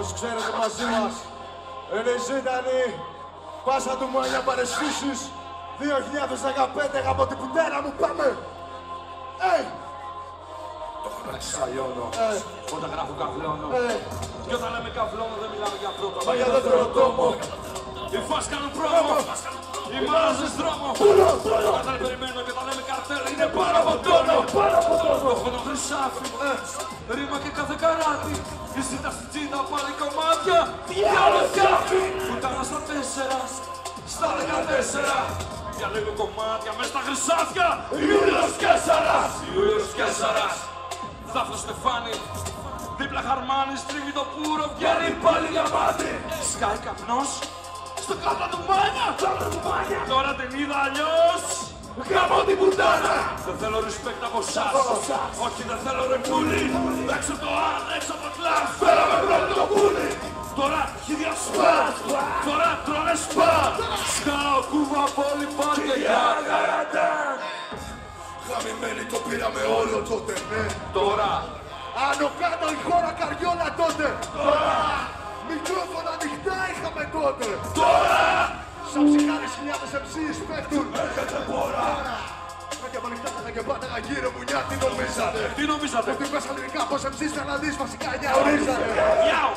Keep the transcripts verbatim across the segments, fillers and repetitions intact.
Όσοι ξέρετε μαζί μας, Ελεζίτανη, πάσα του Μάνια παρεσφίσεις, δύο χιλιάδες δεκαπέντε, από την πουτέρα μου, πάμε! Ει! Το χραξαλιώνω, όταν γράφω καβλώνω. Κι όταν λέμε καβλώνω δεν μιλάμε για πρώτο, μα για δεύτερο τόμο. Οι φάσεις κάνουν πρόμο, οι μάζες δρόμο. Όταν περιμένω και όταν λέμε καρτέλ είναι πάνω από τόνο. Το χώνο χρυσάφι, ρήμα και κάθε καράτη. Η ζήτα στην τσίτα πάλι κομμάτια, διάλο φτιάχνει. Πουτάνα στα τέσσερα, στα δεκατέσσερα. Διαλέγω κομμάτια μες στα χρυσάφια. Ιούλιος Κέσσαρας, Ιούλιος Κέσσαρας. Δάφνο Στεφάνι, δίπλα Χαρμάνι, στρίβει το πουρο, βγαίνει πάλι διαμάτι. Σκάει καπνός, στο κάτω του Μάνια, τώρα την είδα αλλιώς. Γαμώ την πουτάνα. Δεν θέλω respect από εσάς, όχι δεν θέλω ρε πουλί. Έξω το αν, έξω το κλάς, φέραμε πρώτο το πουλί. Τώρα χίδια σπατ, τώρα τρώνε σπατ. Σκάω κούβα πόλη πάρκε για καραντάν. Χαμημένη το πήραμε όλο τότε, ναι. Τώρα Άνω κάτω η χώρα καριόλα τότε. Τώρα Μικρόφωνα ανοιχτά είχαμε τότε. Τώρα Σαν ψυχάρες χιλιάδες εμσίς πέφτουν. έρχεται πόρα. Μάκια μ' ανοιχτά και πάταγα γύρω μου, νιά, τι νομίζατε? Τι νομίζατε? Ότι πες ελληνικά πως εμσίς θα να δεις βασικά νιά ορίζατε. Γιάου.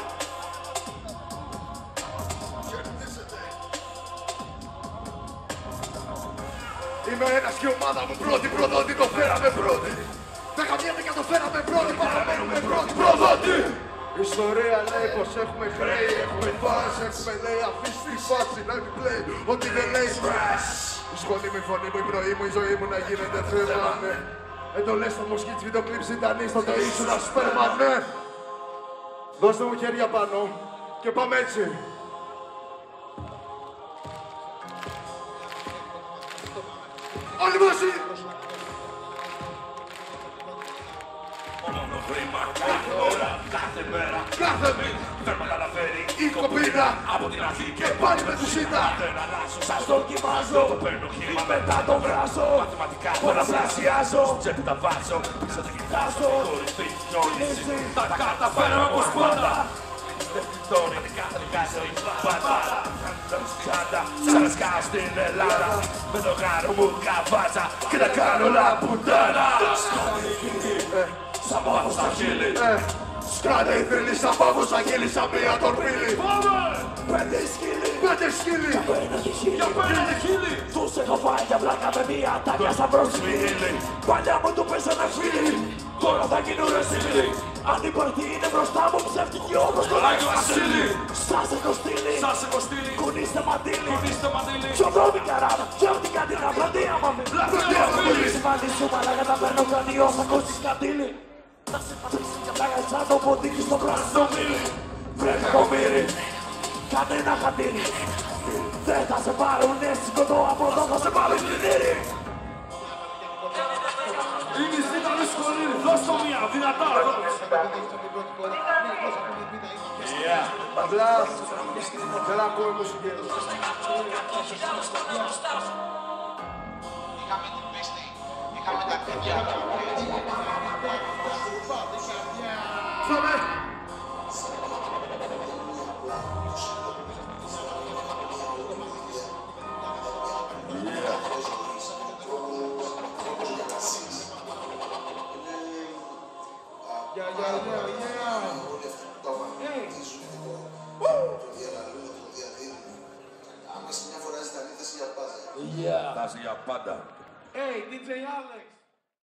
Είμαι ένας και η ομάδα μου πρώτη προδότη, το φέραμε πρώτη. Δέκα μιέται και το φέραμε πρώτη, παραμένουμε πρώτη προδότη. Η ιστορία λέει πως έχουμε χρέη, έχουμε φάση, έχουμε λέει αφήσει τη φάση να επιπλέει ό,τι δεν λέει brass. Η σχολή μου, η φωνή μου, η πρωί μου, η ζωή μου να γίνεται θέμα, ναι. Εντολές στο μοσκίτς, βίντεο κλιπ, ζητανή στο το ήσουν ασπέρμα, ναι. Δώστε μου χέρια πάνω και πάμε έτσι. Όλοι μαζί! Μόνο χρήμα κάθε ώρα, κάθε μέρα, Κάθε μήνα δεν με καταφέρει η κοπίνα από την αρχή και πάλι με του σίτα. δεν αλλάζω. Σας δοκιμάζω, το παίρνω χήμα μετά το βράζω. Μαθηματικά πολλαπλασιάζω, τσέπη τα βάζω, πίσω τα κοιτάζω. Χωρίς τη φιόνιση, τα καταφέραμε όπως πάντα. Δεν πλητώνει, κάθε ζωή πάντα. Τσάντα, σαν σκάω στην Ελλάδα. Με το γάρο μου καβάτσα και τα κάνω όλα πουτάνα. Σαν πάβος στα χείλη. Σκάνε οι φίλοι σαν πάβος σαν χείλη, σαν μία τορπίλη. Πάμε! Πέντε σκύλοι, πέντε σκύλοι. Για πέντε χείλη! Τους έχω φάει για βλάκα με μία τάκια σαν πρόσφυλη. Παλιά μου του πέσανε φίλοι, τώρα θα γίνουν ρε σύλλοι. Αν η παρτί είναι μπροστά μου ψεύτικη όπως το Άγιο Βασίλη! Σας έχω στείλει, Σας έχω στείλει! κουνήστε μαντήλι. Κουνήστε μαντήλι! Πιο δρόμοι καράβα, πιο την κατίνα πλατεία μαμί. Πλατεία φίλη! Σημαντή σου μαλάκα τα παίρνω κρατιό σαν κόστης κατήλι. Θα σε πατρίσει και πλάκα σαν το ποντίκι στο πράσινο μήλι. Βρέκα κομμύρι, κάνε ένα χατήρι. Δεν θα σε πάρουνε, σηκωτώ από εδώ θα σε πάρουν πλυνήρι. Είναι η ζήτανη σχολή, δώσ' το μία, δυνατά! Απλά δεν ακούω μουσική. Είχαμε την πίστη, είχαμε τα παιδιά. Πάμε! Yeah, yeah, yeah, yeah. Hey. Άμεσα μια φορά ζητανή θέση για πάντα. Τάση για πάντα. Hey, ντι τζέι Alex.